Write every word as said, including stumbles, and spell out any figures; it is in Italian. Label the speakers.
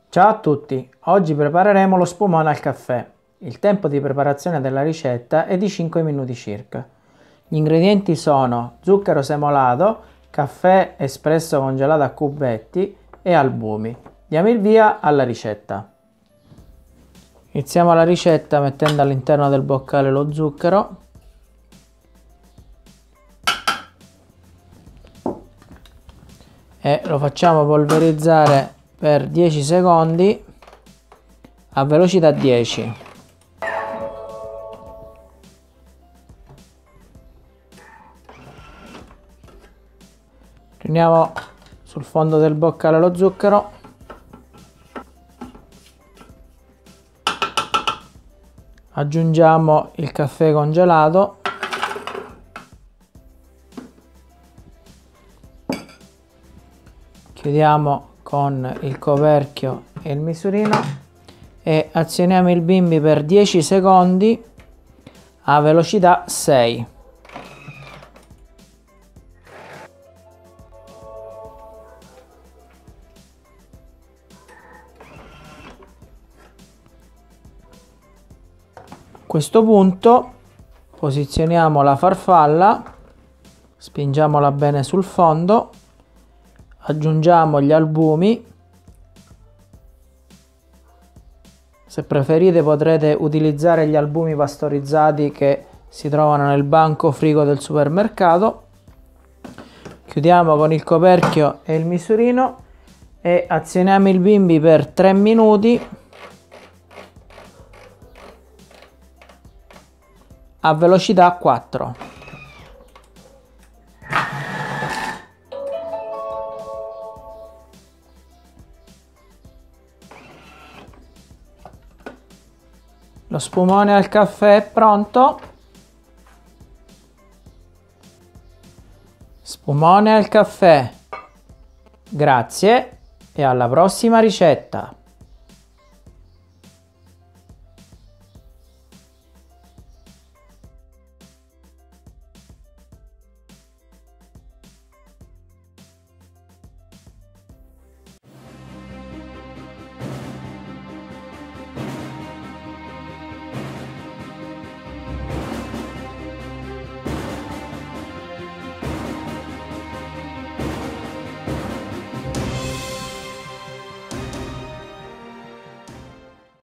Speaker 1: Ciao a tutti, oggi prepareremo lo spumone al caffè. Il tempo di preparazione della ricetta è di cinque minuti circa. Gli ingredienti sono zucchero semolato, caffè espresso congelato a cubetti e albumi. Diamo il via alla ricetta. Iniziamo la ricetta mettendo all'interno del boccale lo zucchero. E lo facciamo polverizzare per dieci secondi a velocità dieci. Riuniamo sul fondo del boccale lo zucchero. Aggiungiamo il caffè congelato. Chiudiamo con il coperchio e il misurino e azioniamo il bimbi per dieci secondi a velocità sei. A questo punto posizioniamo la farfalla, spingiamola bene sul fondo. Aggiungiamo gli albumi. Se preferite potrete utilizzare gli albumi pastorizzati che si trovano nel banco frigo del supermercato. Chiudiamo con il coperchio e il misurino e azioniamo il bimbi per tre minuti a velocità quattro. Lo spumone al caffè è pronto. Spumone al caffè. Grazie e alla prossima ricetta.